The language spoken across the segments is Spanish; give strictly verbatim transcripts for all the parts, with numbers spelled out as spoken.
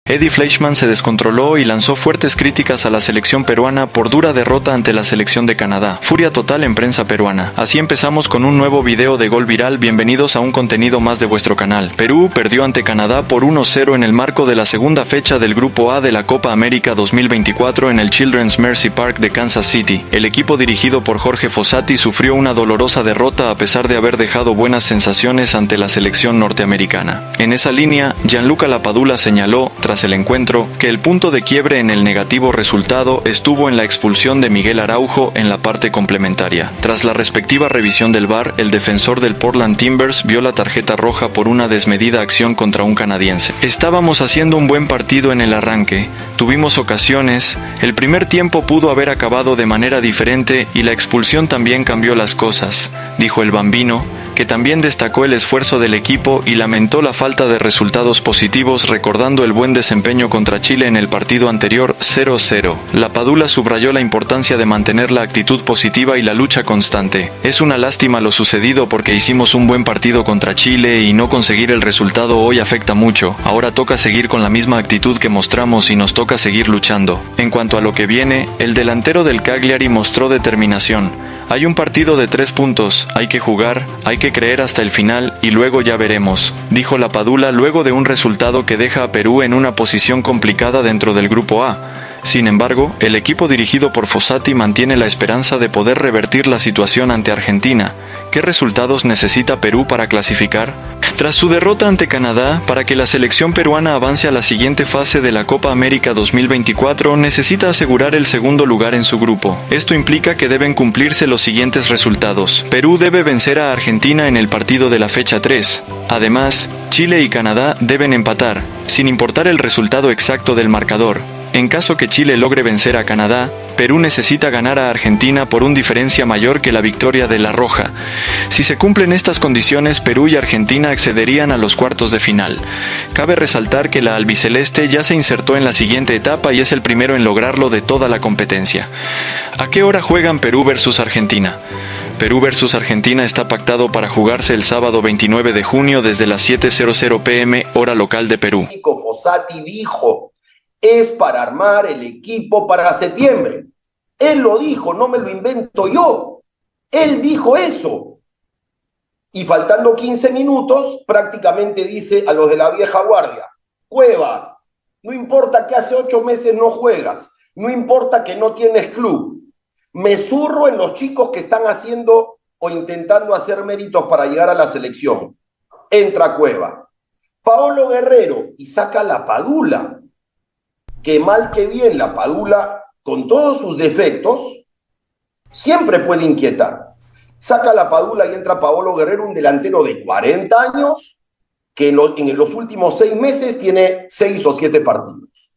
Eddie Fleischmann se descontroló y lanzó fuertes críticas a la selección peruana por dura derrota ante la selección de Canadá. Furia total en prensa peruana. Así empezamos con un nuevo video de Gol Viral. Bienvenidos a un contenido más de vuestro canal. Perú perdió ante Canadá por uno cero en el marco de la segunda fecha del Grupo A de la Copa América dos mil veinticuatro en el Children's Mercy Park de Kansas City. El equipo dirigido por Jorge Fossati sufrió una dolorosa derrota a pesar de haber dejado buenas sensaciones ante la selección norteamericana. En esa línea, Gianluca Lapadula señaló, tras el encuentro, que el punto de quiebre en el negativo resultado estuvo en la expulsión de Miguel Araujo en la parte complementaria. Tras la respectiva revisión del V A R, el defensor del Portland Timbers vio la tarjeta roja por una desmedida acción contra un canadiense. Estábamos haciendo un buen partido en el arranque, tuvimos ocasiones, el primer tiempo pudo haber acabado de manera diferente y la expulsión también cambió las cosas, dijo el bambino, que también destacó el esfuerzo del equipo y lamentó la falta de resultados positivos, recordando el buen desempeño contra Chile en el partido anterior cero cero. Lapadula subrayó la importancia de mantener la actitud positiva y la lucha constante. Es una lástima lo sucedido porque hicimos un buen partido contra Chile y no conseguir el resultado hoy afecta mucho. Ahora toca seguir con la misma actitud que mostramos y nos toca seguir luchando. En cuanto a lo que viene, el delantero del Cagliari mostró determinación. Hay un partido de tres puntos, hay que jugar, hay que creer hasta el final y luego ya veremos, dijo Lapadula luego de un resultado que deja a Perú en una posición complicada dentro del Grupo A. Sin embargo, el equipo dirigido por Fossati mantiene la esperanza de poder revertir la situación ante Argentina. ¿Qué resultados necesita Perú para clasificar? Tras su derrota ante Canadá, para que la selección peruana avance a la siguiente fase de la Copa América dos mil veinticuatro, necesita asegurar el segundo lugar en su grupo. Esto implica que deben cumplirse los siguientes resultados. Perú debe vencer a Argentina en el partido de la fecha tres. Además, Chile y Canadá deben empatar, sin importar el resultado exacto del marcador. En caso que Chile logre vencer a Canadá, Perú necesita ganar a Argentina por una diferencia mayor que la victoria de La Roja. Si se cumplen estas condiciones, Perú y Argentina accederían a los cuartos de final. Cabe resaltar que la albiceleste ya se insertó en la siguiente etapa y es el primero en lograrlo de toda la competencia. ¿A qué hora juegan Perú versus Argentina? Perú versus Argentina está pactado para jugarse el sábado veintinueve de junio desde las siete pe eme hora local de Perú. Fossati dijo, es para armar el equipo para septiembre. Él lo dijo, no me lo invento yo. Él dijo eso. Y faltando quince minutos, prácticamente dice a los de la vieja guardia, Cueva, no importa que hace ocho meses no juegas, no importa que no tienes club, me zurro en los chicos que están haciendo o intentando hacer méritos para llegar a la selección. Entra Cueva. Paolo Guerrero y saca la Padula. Que mal que bien la Padula, con todos sus defectos, siempre puede inquietar. Saca la Padula y entra Paolo Guerrero, un delantero de cuarenta años, que en, lo, en los últimos seis meses tiene seis o siete partidos.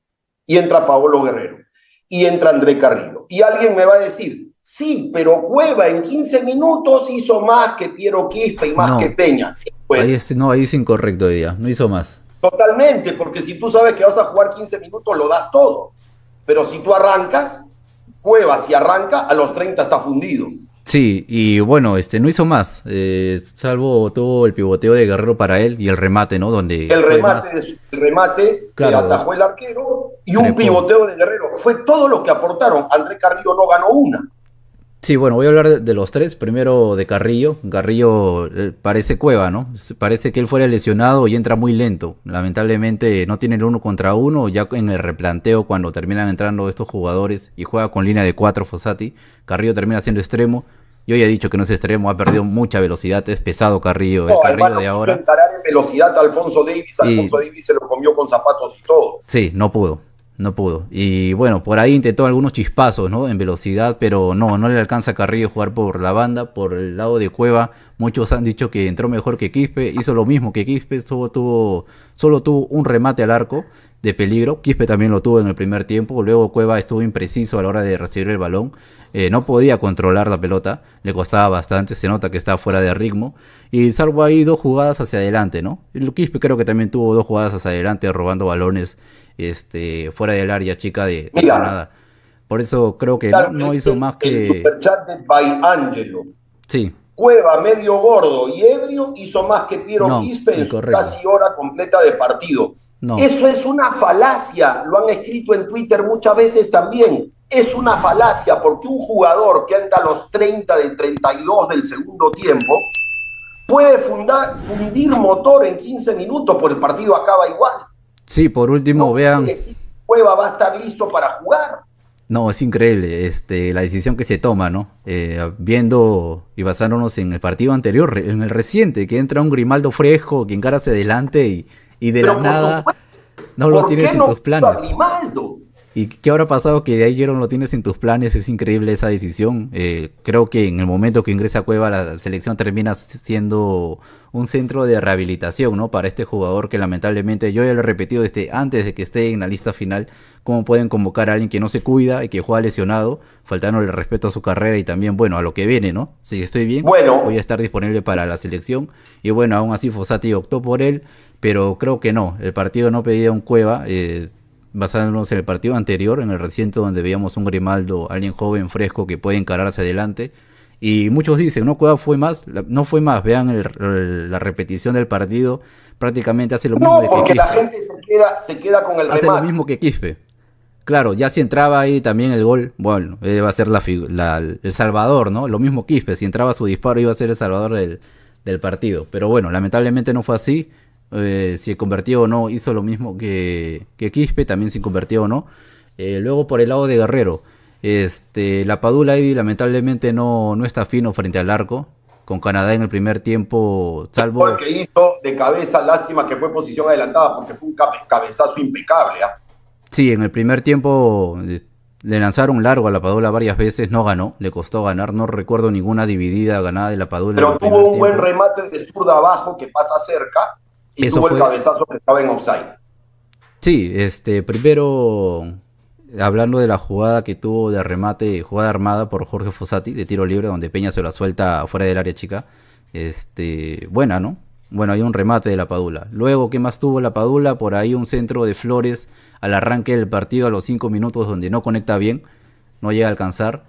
Y entra Paolo Guerrero. Y entra André Carrillo. Y alguien me va a decir, sí, pero Cueva en quince minutos hizo más que Piero Quispe y más no, que Peña. Sí, pues. Ahí es, no, ahí es incorrecto hoy día, no hizo más. Totalmente, porque si tú sabes que vas a jugar quince minutos, lo das todo. Pero si tú arrancas, Cueva, si arranca, a los treinta está fundido. Sí, y bueno, este no hizo más, eh, salvo todo el pivoteo de Guerrero para él y el remate, ¿no? Donde el remate, de su, el remate claro, que atajó el arquero y un pivoteo de Guerrero. Fue todo lo que aportaron. André Carrillo no ganó una. Sí, bueno, voy a hablar de, de los tres. Primero de Carrillo. Carrillo eh, parece Cueva, ¿no? Parece que él fuera lesionado y entra muy lento. Lamentablemente no tiene el uno contra uno. Ya en el replanteo, cuando terminan entrando estos jugadores y juega con línea de cuatro Fossati, Carrillo termina siendo extremo. Yo ya he dicho que no es extremo, ha perdido mucha velocidad, es pesado Carrillo. No, el Carrillo además, de no ahora. encarar en velocidad a Alfonso Davis. Alfonso y... Davis se lo comió con zapatos y todo. Sí, no pudo. No pudo. Y bueno, por ahí intentó algunos chispazos, ¿no? En velocidad, pero no, no le alcanza a Carrillo jugar por la banda, por el lado de Cueva. Muchos han dicho que entró mejor que Quispe, hizo lo mismo que Quispe, solo tuvo, solo tuvo un remate al arco de peligro. Quispe también lo tuvo en el primer tiempo, luego Cueva estuvo impreciso a la hora de recibir el balón. Eh, no podía controlar la pelota, le costaba bastante, se nota que estaba fuera de ritmo. Y salvo ahí dos jugadas hacia adelante, ¿no? El Quispe creo que también tuvo dos jugadas hacia adelante, robando balones este, fuera del área chica de, de nada. Por eso creo que claro, no, no hizo el, más que... El superchat de By Angelo. Sí. Cueva, medio gordo y ebrio, hizo más que Piero no, Quispe en su casi hora completa de partido. No. Eso es una falacia, lo han escrito en Twitter muchas veces también. Es una falacia porque un jugador que anda a los treinta de treinta y dos del segundo tiempo puede fundar, fundir motor en quince minutos, por el partido acaba igual. Sí, por último, No vean. quiere decir que Cueva va a estar listo para jugar. No, es increíble este, la decisión que se toma, ¿no? Eh, viendo y basándonos en el partido anterior, en el reciente, que entra un Grimaldo fresco, que encara hacia adelante y, y de Pero la por nada supuesto, no lo ¿por tienes qué en no tus puso planes. a Grimaldo? ¿Y qué habrá pasado que de ahí no lo tienes en tus planes? Es increíble esa decisión. Eh, creo que en el momento que ingresa Cueva, la selección termina siendo un centro de rehabilitación, ¿no? Para este jugador que lamentablemente, yo ya lo he repetido desde antes de que esté en la lista final, cómo pueden convocar a alguien que no se cuida y que juega lesionado, faltándole el respeto a su carrera y también, bueno, a lo que viene, ¿no? Si estoy bien, Bueno, voy a estar disponible para la selección. Y bueno, aún así Fossati optó por él, pero creo que no. El partido no pedía un Cueva, eh, basándonos en el partido anterior, en el reciente donde veíamos un Grimaldo, alguien joven, fresco, que puede encarar hacia adelante. Y muchos dicen, no, Cueva fue más, no fue más, vean el, el, la repetición del partido, prácticamente hace lo mismo no, de que porque Quispe. la gente se queda, se queda con el Hace remate. lo mismo que Quispe. Claro, ya si entraba ahí también el gol, bueno, eh, va a ser la, la, el salvador, ¿no? Lo mismo Quispe, si entraba su disparo iba a ser el salvador del, del partido. Pero bueno, lamentablemente no fue así. Eh, si convertió o no, hizo lo mismo que, que Quispe, también si convertió o no. Eh, luego por el lado de Guerrero, este, la Padula Eddy lamentablemente no, no está fino frente al arco. Con Canadá en el primer tiempo, salvo... El que hizo de cabeza, lástima que fue posición adelantada, porque fue un cabezazo impecable. ¿eh? Sí, en el primer tiempo eh, le lanzaron largo a la Padula varias veces, no ganó, le costó ganar, no recuerdo ninguna dividida ganada de la Padula. Pero tuvo un tiempo. buen remate de zurda abajo que pasa cerca y Eso tuvo fue... el cabezazo que estaba en offside. Sí, este, primero, hablando de la jugada que tuvo de remate, jugada armada por Jorge Fossati, de tiro libre, donde Peña se la suelta fuera del área chica, este, buena, ¿no? Bueno, hay un remate de la Padula. Luego, ¿qué más tuvo la Padula? Por ahí un centro de Flores al arranque del partido a los cinco minutos donde no conecta bien, no llega a alcanzar.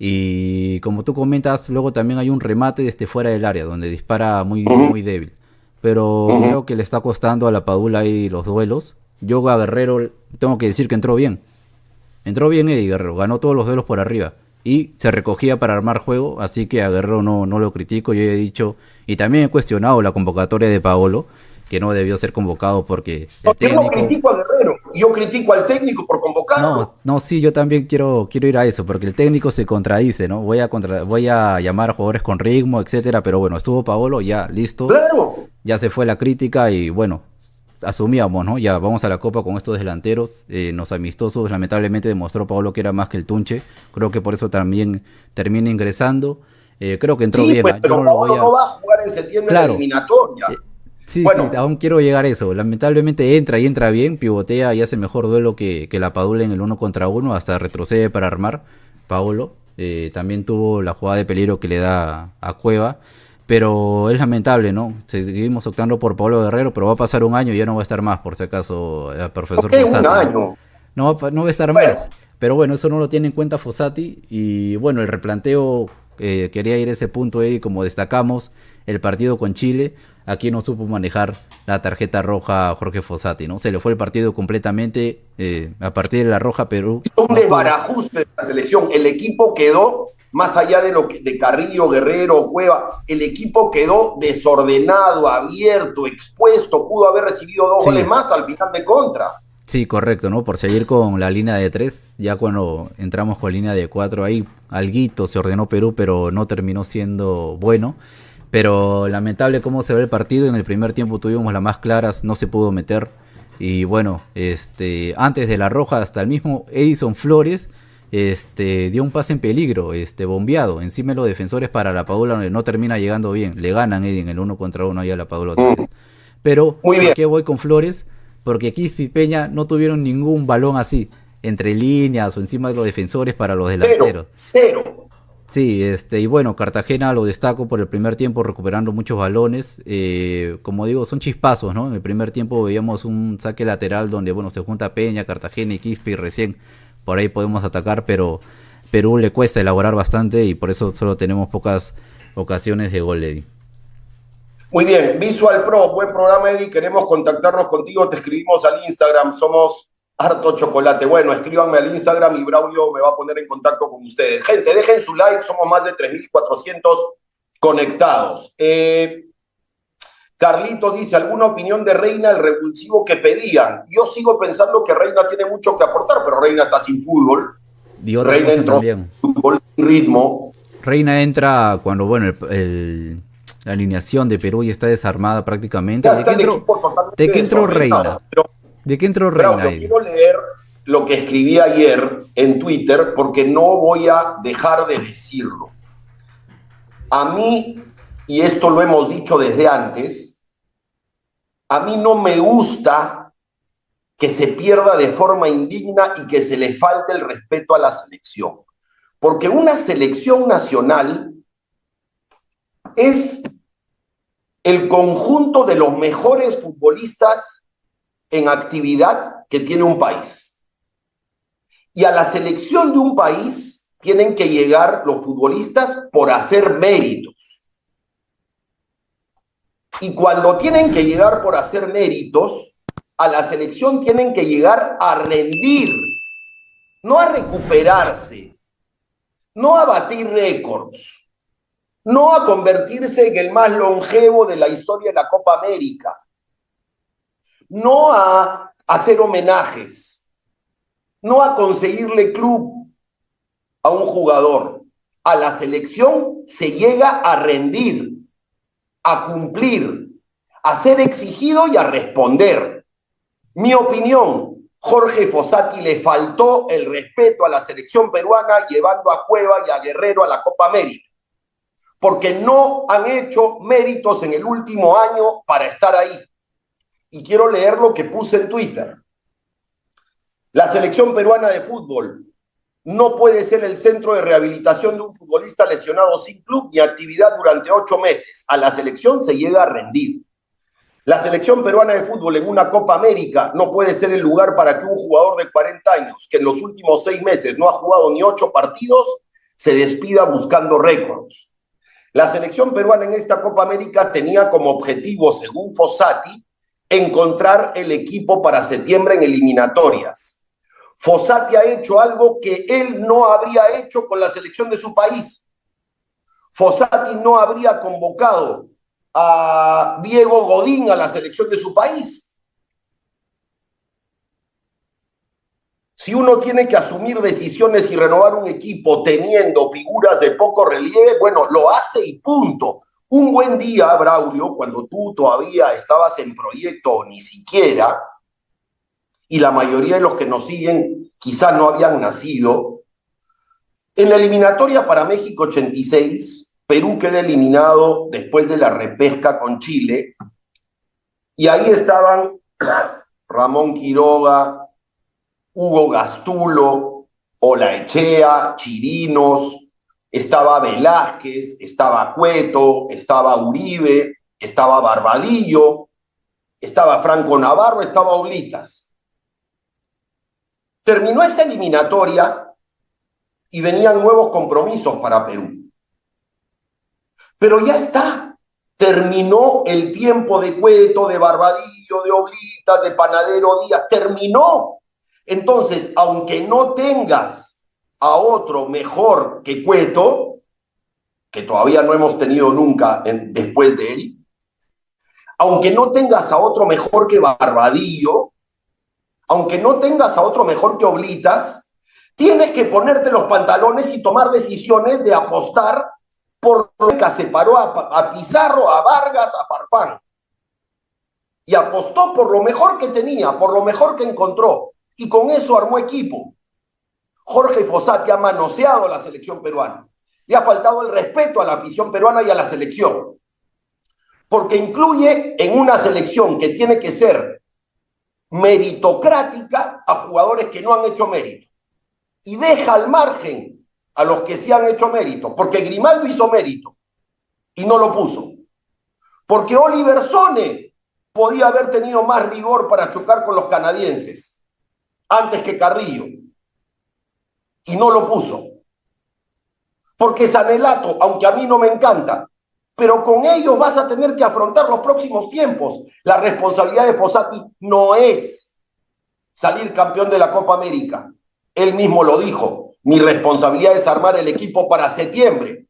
Y como tú comentas, luego también hay un remate desde fuera del área, donde dispara muy, uh-huh. muy débil. Pero uh-huh. creo que le está costando a la Padula ahí los duelos. Yo a Guerrero tengo que decir que entró bien. Entró bien Eddie Guerrero, ganó todos los duelos por arriba. Y se recogía para armar juego, así que a Guerrero no, no lo critico. Yo he dicho, y también he cuestionado la convocatoria de Paolo, que no debió ser convocado porque el técnico... Yo no critico a Guerrero, yo critico al técnico por convocarlo. No, no, sí, yo también quiero, quiero ir a eso, porque el técnico se contradice, ¿no? Voy a, contra... Voy a llamar a jugadores con ritmo, etcétera, pero bueno, estuvo Paolo, ya, listo. ¡Claro! Ya se fue la crítica y bueno, asumíamos, ¿no? Ya vamos a la Copa con estos delanteros, eh, los amistosos, lamentablemente demostró Paolo que era más que el Tunche, creo que por eso también termina ingresando, eh, creo que entró sí, bien. Pues, pero yo no, Paolo lo voy a... no va a jugar en septiembre claro. en la eliminatoria. Eh, Sí, bueno. sí, aún quiero llegar a eso. Lamentablemente entra y entra bien, pivotea y hace mejor duelo que, que la Padula en el uno contra uno, hasta retrocede para armar. Paolo eh, también tuvo la jugada de peligro que le da a Cueva, pero es lamentable, ¿no? Seguimos optando por Paolo Guerrero, pero va a pasar un año y ya no va a estar más, por si acaso, el profesor ¿Qué Fossati. un año? No, no va a estar bueno. más. Pero bueno, eso no lo tiene en cuenta Fossati y bueno, el replanteo, eh, quería ir a ese punto, Eddie, como destacamos, el partido con Chile. Aquí no supo manejar la tarjeta roja a Jorge Fossati, ¿no? Se le fue el partido completamente eh, a partir de la roja Perú. Un desbarajuste de la selección. El equipo quedó, más allá de lo que de Carrillo, Guerrero, Cueva, el equipo quedó desordenado, abierto, expuesto. Pudo haber recibido dos sí. goles más al final de contra. Sí, correcto, ¿no? Por seguir con la línea de tres, ya cuando entramos con línea de cuatro, ahí alguito se ordenó Perú, pero no terminó siendo bueno. Pero lamentable cómo se ve el partido. En el primer tiempo tuvimos las más claras, no se pudo meter. Y bueno, este antes de la roja, hasta el mismo Edison Flores este dio un pase en peligro, este bombeado, encima de los defensores para la Padula, donde no termina llegando bien. Le ganan Eddie en el uno contra uno ahí a la Padula otra vez. Pero, ¿por qué voy con Flores? Porque Quispe y Peña no tuvieron ningún balón así, entre líneas o encima de los defensores para los delanteros. Cero, cero. Sí, este, y bueno, Cartagena lo destaco por el primer tiempo recuperando muchos balones, eh, como digo, son chispazos, ¿no? En el primer tiempo veíamos un saque lateral donde, bueno, se junta Peña, Cartagena y Quispe y recién por ahí podemos atacar, pero Perú le cuesta elaborar bastante y por eso solo tenemos pocas ocasiones de gol, Eddie. Muy bien, Visual Pro, buen programa, Eddie. Queremos contactarnos contigo, te escribimos al Instagram, somos Harto Chocolate. Bueno, escríbanme al Instagram y Braulio me va a poner en contacto con ustedes. Gente, dejen su like, somos más de tres mil cuatrocientos conectados. Eh, Carlito dice, ¿alguna opinión de Reina, el revulsivo que pedían? Yo sigo pensando que Reina tiene mucho que aportar, pero Reina está sin fútbol. Y otra Reina cosa entró también. sin fútbol, sin ritmo. Reina entra cuando, bueno, el, el, la alineación de Perú ya está desarmada prácticamente. Ya ¿De está qué el entró, equipo totalmente ¿de qué entró desordenado. Reina? Pero, ¿De qué entró Reina? Braulio, ahí? quiero leer lo que escribí ayer en Twitter porque no voy a dejar de decirlo. A mí, y esto lo hemos dicho desde antes, a mí no me gusta que se pierda de forma indigna y que se le falte el respeto a la selección. Porque una selección nacional es el conjunto de los mejores futbolistas en actividad que tiene un país. Y a la selección de un país tienen que llegar los futbolistas por hacer méritos. Y cuando tienen que llegar por hacer méritos, a la selección tienen que llegar a rendir, no a recuperarse, no a batir récords, no a convertirse en el más longevo de la historia de la Copa América, no a hacer homenajes, no a conseguirle club a un jugador. A la selección se llega a rendir, a cumplir, a ser exigido y a responder. Mi opinión, Jorge Fossati le faltó el respeto a la selección peruana llevando a Cueva y a Guerrero a la Copa América, porque no han hecho méritos en el último año para estar ahí. Y quiero leer lo que puse en Twitter. La selección peruana de fútbol no puede ser el centro de rehabilitación de un futbolista lesionado sin club ni actividad durante ocho meses. A la selección se llega a rendir. La selección peruana de fútbol en una Copa América no puede ser el lugar para que un jugador de cuarenta años, que en los últimos seis meses no ha jugado ni ocho partidos, se despida buscando récords. La selección peruana en esta Copa América tenía como objetivo, según Fossati, encontrar el equipo para septiembre en eliminatorias. Fossati ha hecho algo que él no habría hecho con la selección de su país. Fossati no habría convocado a Diego Godín a la selección de su país. Si uno tiene que asumir decisiones y renovar un equipo teniendo figuras de poco relieve, bueno, lo hace y punto. Un buen día, Braulio, cuando tú todavía estabas en proyecto o ni siquiera, y la mayoría de los que nos siguen quizás no habían nacido, en la eliminatoria para México ochenta y seis, Perú queda eliminado después de la repesca con Chile, y ahí estaban Ramón Quiroga, Hugo Gastulo, Olaechea, Chirinos, estaba Velázquez, estaba Cueto, estaba Uribe, estaba Barbadillo, estaba Franco Navarro, estaba Oblitas. Terminó esa eliminatoria y venían nuevos compromisos para Perú. Pero ya está, terminó el tiempo de Cueto, de Barbadillo, de Oblitas, de Panadero Díaz, terminó. Entonces, aunque no tengas a otro mejor que Cueto, que todavía no hemos tenido nunca en, después de él, aunque no tengas a otro mejor que Barbadillo, aunque no tengas a otro mejor que Oblitas, tienes que ponerte los pantalones y tomar decisiones de apostar por lo que separó a, a Pizarro, a Vargas, a Farfán. Y apostó por lo mejor que tenía, por lo mejor que encontró. Y con eso armó equipo. Jorge Fossati ha manoseado a la selección peruana. Le ha faltado el respeto a la afición peruana y a la selección. Porque incluye en una selección que tiene que ser meritocrática a jugadores que no han hecho mérito. Y deja al margen a los que sí han hecho mérito. Porque Grimaldo hizo mérito y no lo puso. Porque Oliver Sone podía haber tenido más rigor para chocar con los canadienses antes que Carrillo. Y no lo puso. Porque Sanelato, aunque a mí no me encanta, pero con ellos vas a tener que afrontar los próximos tiempos. La responsabilidad de Fossati no es salir campeón de la Copa América. Él mismo lo dijo, mi responsabilidad es armar el equipo para septiembre.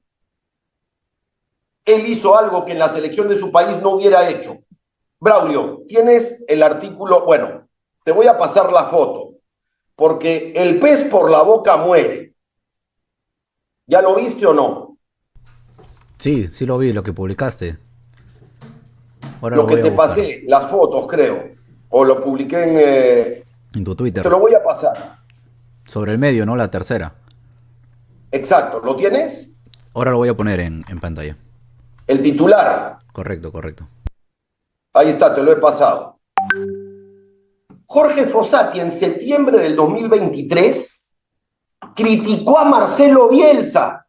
Él hizo algo que en la selección de su país no hubiera hecho. Braulio, tienes el artículo, bueno, te voy a pasar la foto, porque el pez por la boca muere. ¿Ya lo viste o no? Sí, sí lo vi, lo que publicaste. Ahora lo, lo que te buscar. pasé, las fotos creo, o lo publiqué en... Eh, en tu Twitter. Te lo voy a pasar. Sobre el medio, ¿no? La tercera. Exacto, ¿lo tienes? Ahora lo voy a poner en, en pantalla. El titular. Correcto, correcto. Ahí está, te lo he pasado. Jorge Fossati en septiembre del dos mil veintitrés criticó a Marcelo Bielsa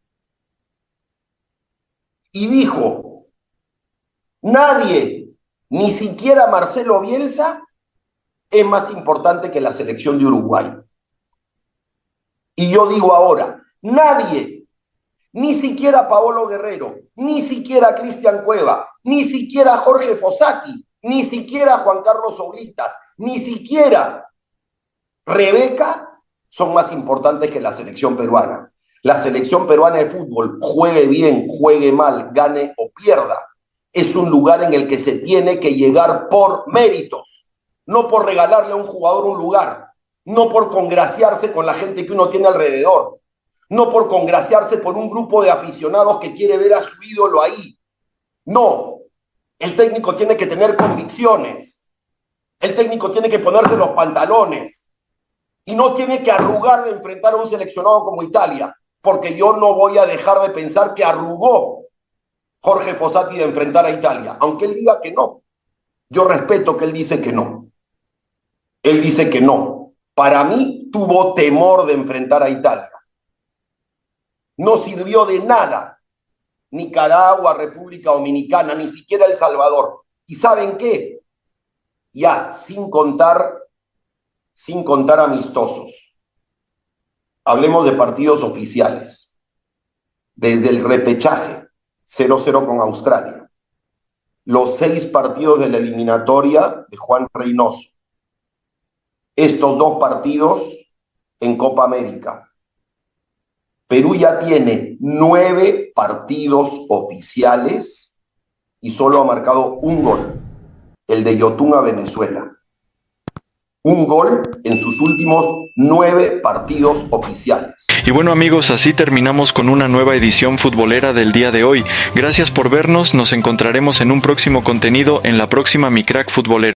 y dijo, nadie, ni siquiera Marcelo Bielsa, es más importante que la selección de Uruguay. Y yo digo ahora, nadie, ni siquiera Paolo Guerrero, ni siquiera Cristian Cueva, ni siquiera Jorge Fossati, ni siquiera Juan Carlos Oblitas, ni siquiera Rebeca son más importantes que la selección peruana. La selección peruana de fútbol, juegue bien, juegue mal, gane o pierda, es un lugar en el que se tiene que llegar por méritos, no por regalarle a un jugador un lugar, no por congraciarse con la gente que uno tiene alrededor, no por congraciarse por un grupo de aficionados que quiere ver a su ídolo ahí. No, el técnico tiene que tener convicciones, el técnico tiene que ponerse los pantalones y no tiene que arrugar de enfrentar a un seleccionado como Italia, porque yo no voy a dejar de pensar que arrugó Jorge Fossati de enfrentar a Italia, aunque él diga que no. Yo respeto que él dice que no. Él dice que no. Para mí tuvo temor de enfrentar a Italia. No sirvió de nada Nicaragua, República Dominicana, ni siquiera El Salvador. ¿Y saben qué? Ya, sin contar, sin contar amistosos. Hablemos de partidos oficiales. Desde el repechaje, cero cero con Australia. Los seis partidos de la eliminatoria de Juan Reynoso. Estos dos partidos en Copa América. Perú ya tiene nueve partidos oficiales y solo ha marcado un gol, el de Yotun a Venezuela. Un gol en sus últimos nueve partidos oficiales. Y bueno amigos, así terminamos con una nueva edición futbolera del día de hoy. Gracias por vernos, nos encontraremos en un próximo contenido en la próxima Mi Crack Futbolera.